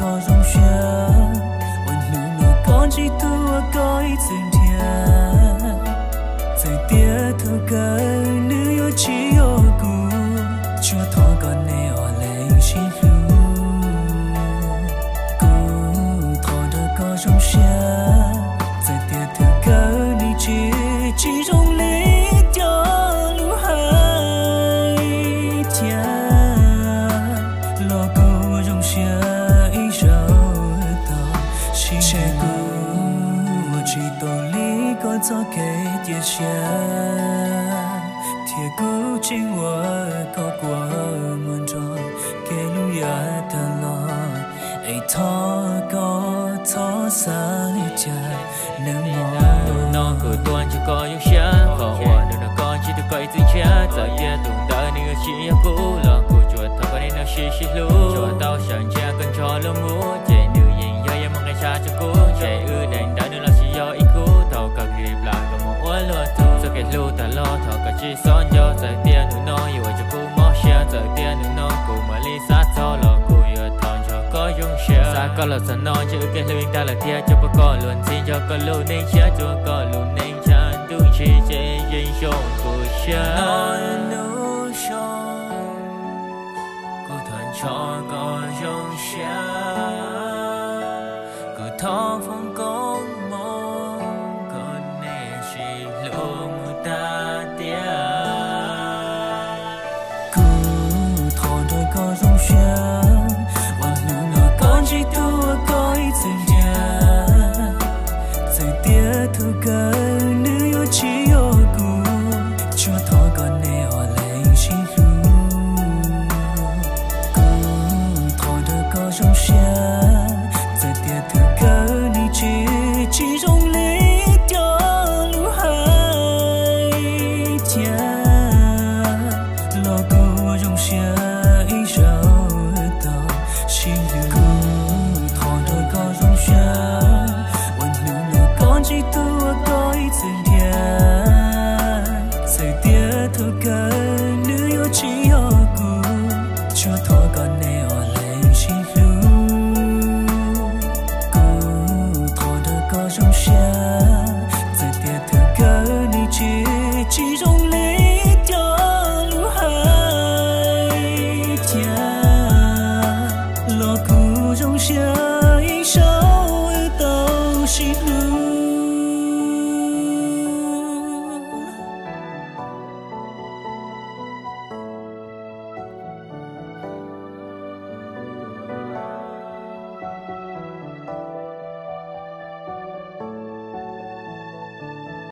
có rong xe ôi nụ nụ con chỉ tua coi dừng thiệt dây tia thâu cơ nữ yêu chỉ yêu cũ cho thọ con nè ở lên xin lu cũ thọ đã có rong xe dây tia thâu cơ đi chỉ rong lý cho lu hai tia lo cũ rong xe ý rồi tao xin che cũ chỉ tổ lý có cho cái tia xe thiệt cũ chính我có qua muôn tròn cái lu ya ta lo ai thọ có thọ xa chạy nâng mò non của tuan chỉ có những xe khó hòa được con chỉ được coi từ cha giờ kia tụi ta nên chỉ cũ lo của chuột thọ có nên nó xí lu cho tao sáng cha cần cho lo múa chạy nữ nhìn do em mong ngày xa cho cũ chạy đành đã nên là chỉ do ít cũ tao cần hiệp lại và một uốn lúa thu giờ cái lu ta lo thọ có chỉ son do giờ tiền nữ non yêu cho cũ mò xe giờ tiền nữ non cũ mà lý sát cho lo cũ yêu thọ cho có dùng xe xa có là sẵn non chứ cái lưu ta là thiệt cho bà con luôn xin cho con lưu nên xe cho con lưu nên chán tu chỉ chế dân sống của xe nói lưu sống cô thuận cho có dùng xe cứ thọ phong công mong con nè chỉ lưu ta tia cứ thọ đôi có dùng xe và nụ nọ con chỉ tua coi dừng thiệt dây tia thu cơ nữ yêu chỉ yêu cũ cho thọ con nè ở lên xin lu cứ thọ đôi có dùng xe dây tia thu cơ đi chỉ rong lý cho lu hai tia lo cũ rong xe ý rồi tao xin lu thọ đôi có rong xe ôi nụ nụ con chỉ tua coi dừng thiệt dây tia thu cơ nữ yêu chỉ yêu cũ cho thọ con nè ở lên xin lu cũ thọ đôi có rong xe dây tia thu cơ đi chỉ rong lý cho lu hai tia lo cũ rong xe